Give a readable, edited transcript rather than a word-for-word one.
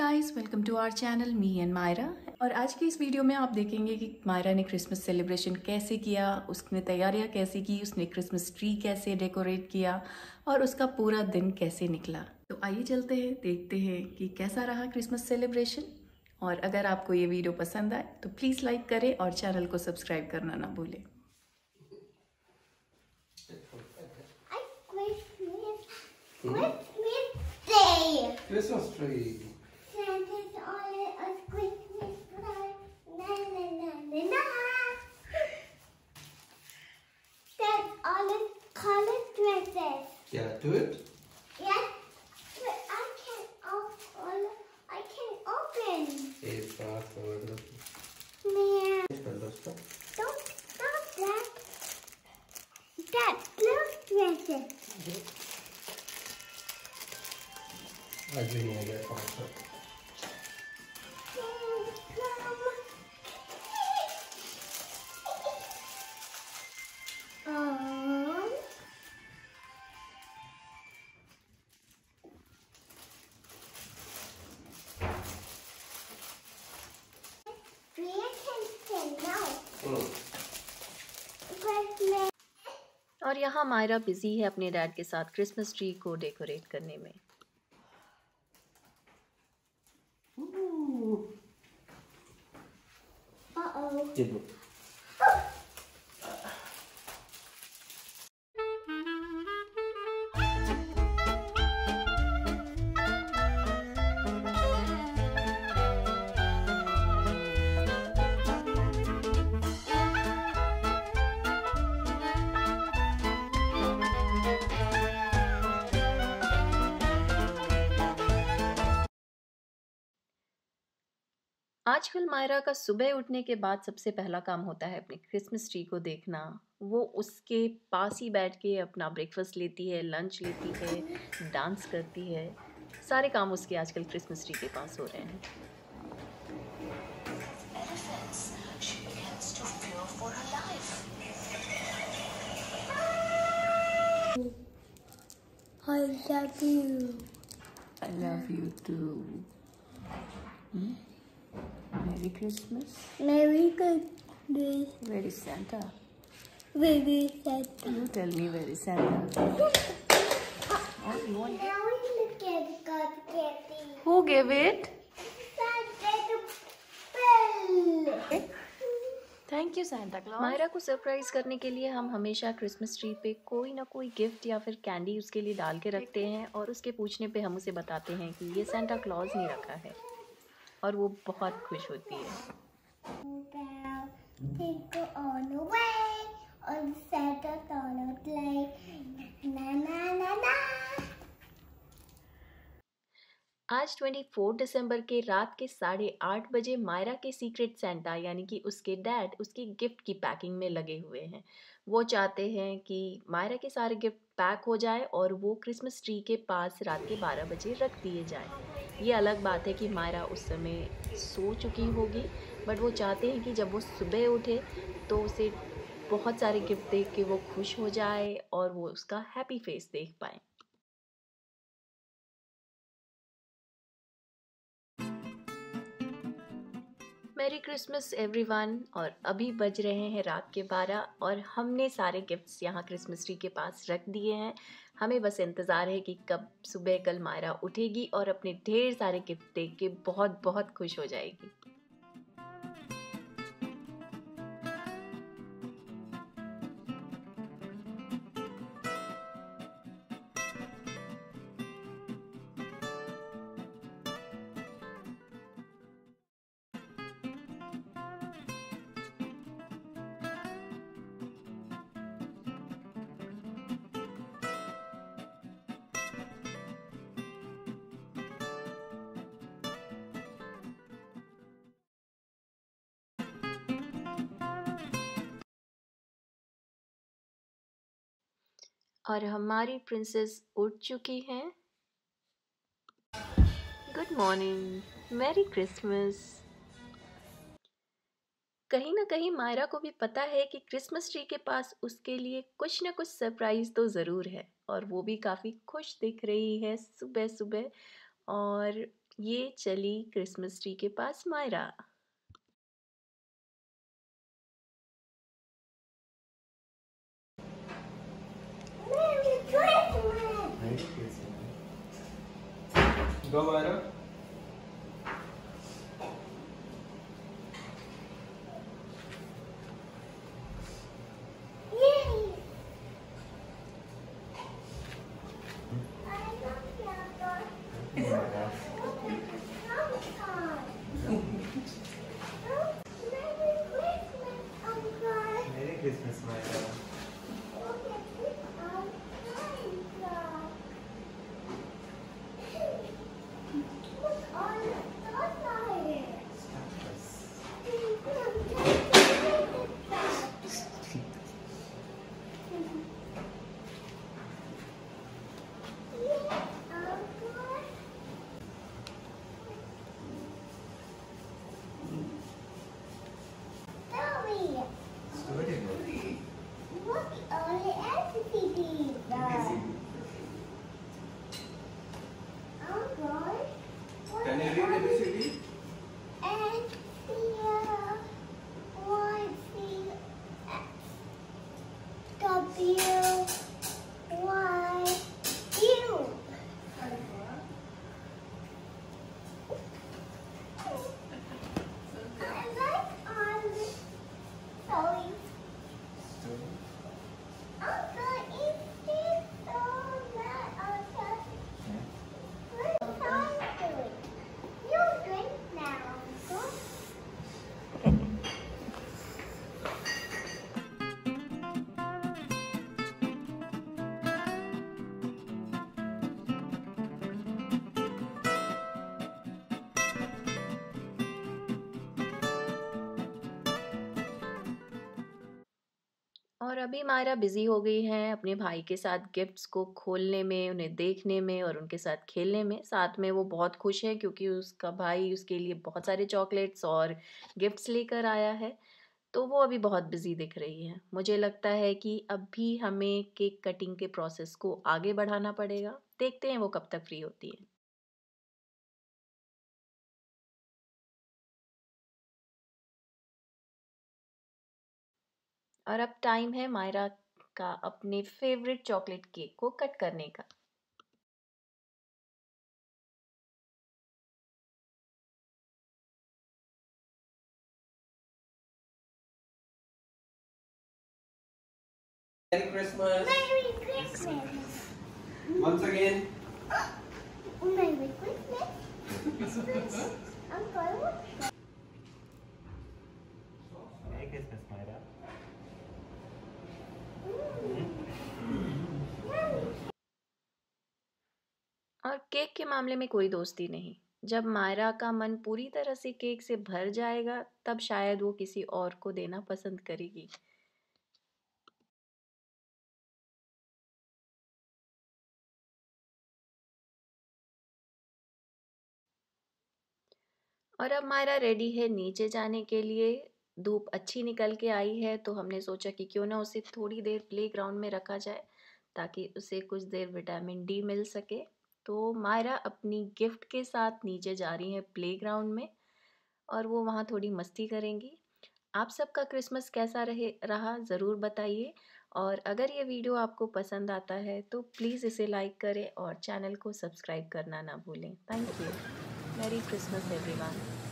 Guys, welcome to our channel me and Myra. और आज की इस वीडियो में आप देखेंगे कि मायरा ने क्रिसमस सेलिब्रेशन कैसे किया, उसने तैयारियां कैसे की, उसने क्रिसमस ट्री कैसे डेकोरेट किया और उसका पूरा दिन कैसे निकला। तो आइए चलते हैं, देखते हैं कि कैसा रहा क्रिसमस सेलिब्रेशन। और अगर आपको ये वीडियो पसंद आए तो प्लीज़ लाइक करें और चैनल को सब्सक्राइब करना ना भूलें। Christmas tree. Santa's on a Christmas tree. Na na na na na. There's all the colored dresses. Yeah, do it. Yes, but I can open. It's fast forward. Man, don't stop that. That blue dresses. I do need to get faster. और यहाँ Myra busy है अपने dad के साथ Christmas tree को decorate करने में। Uh-oh. आजकल मायरा का सुबह उठने के बाद सबसे पहला काम होता है अपने क्रिसमस ट्री को देखना। वो उसके पास ही बैठ के अपना ब्रेकफास्ट लेती है, लंच लेती है, डांस करती है। सारे काम उसके आजकल क्रिसमस ट्री के पास हो रहे हैं। I love you. I love you too. Merry Christmas. Merry Christmas. Where is Santa? Baby Santa. You tell me where is Santa. Oh, you want? Now we look at God candy. Who gave it? Santa the bell. Thank you Santa Claus. Myra को surprise करने के लिए हम हमेशा Christmas tree पे कोई ना कोई गिफ्ट या फिर कैंडी उसके लिए डाल के रखते हैं और उसके पूछने पे हम उसे बताते हैं कि ये सैंटा क्लॉज ने रखा है और वो बहुत खुश होती है। Tingle on the way, on Santa's on a sleigh. Na na na na. आज 24 दिसंबर के रात के 8:30 बजे मायरा के सीक्रेट सेंटा यानी कि उसके डैड उसकी गिफ्ट की पैकिंग में लगे हुए हैं। वो चाहते हैं कि मायरा के सारे गिफ्ट पैक हो जाए और वो क्रिसमस ट्री के पास रात के 12 बजे रख दिए जाएं। ये अलग बात है कि मायरा उस समय सो चुकी होगी, बट वो चाहते हैं कि जब वो सुबह उठे तो उसे बहुत सारे गिफ्ट देख के वो खुश हो जाए और वो उसका हैप्पी फेस देख पाए। Merry Christmas everyone. और अभी बज रहे हैं रात के 12 और हमने सारे गिफ्ट्स यहाँ क्रिसमस ट्री के पास रख दिए हैं। हमें बस इंतज़ार है कि कब सुबह कल मायरा उठेगी और अपने ढेर सारे गिफ्ट देख के बहुत बहुत खुश हो जाएगी। और हमारी प्रिंसेस उठ चुकी हैं। Good morning, merry Christmas. कहीं ना कहीं मायरा को भी पता है कि क्रिसमस ट्री के पास उसके लिए कुछ ना कुछ सरप्राइज तो ज़रूर है और वो भी काफ़ी खुश दिख रही है सुबह सुबह। और ये चली क्रिसमस ट्री के पास Myra. Merry Christmas! Merry Christmas. Go, Myra. Yay! I love Peppa. Myra. Merry Christmas, Uncle. Merry Christmas, Myra. Look at this outside. Look on the outside. Story. What are the activities? Can you read ABCD? And Y, C, X, W, Y, U. I like all the toys. Story. Uncle, is this so that Uncle? What are you doing? You drink now, Uncle. और अभी Myra busy हो गई हैं अपने भाई के साथ gifts को खोलने में, उन्हें देखने में और उनके साथ खेलने में। साथ में वो बहुत खुश है क्योंकि उसका भाई उसके लिए बहुत सारे चॉकलेट्स और गिफ्ट्स लेकर आया है। तो वो अभी बहुत बिजी दिख रही है। मुझे लगता है कि अभी हमें केक कटिंग के प्रोसेस को आगे बढ़ाना पड़ेगा। देखते हैं वो कब तक फ्री होती है। और अब टाइम है मायरा का अपने फेवरेट चॉकलेट केक को कट करने का। Merry Christmas. Merry Christmas. Once again. Merry Christmas. Uncle. Merry Christmas, Myra. और केक के मामले में कोई दोस्ती नहीं। जब मायरा का मन पूरी तरह से केक से भर जाएगा तब शायद वो किसी और को देना पसंद करेगी। और अब मायरा रेडी है नीचे जाने के लिए। धूप अच्छी निकल के आई है तो हमने सोचा कि क्यों ना उसे थोड़ी देर प्लेग्राउंड में रखा जाए ताकि उसे कुछ देर विटामिन डी मिल सके। तो मायरा अपनी गिफ्ट के साथ नीचे जा रही है प्लेग्राउंड में और वो वहाँ थोड़ी मस्ती करेंगी। आप सबका क्रिसमस कैसा रहा ज़रूर बताइए। और अगर ये वीडियो आपको पसंद आता है तो प्लीज़ इसे लाइक करें और चैनल को सब्सक्राइब करना ना भूलें। Thank you. Merry Christmas everyone.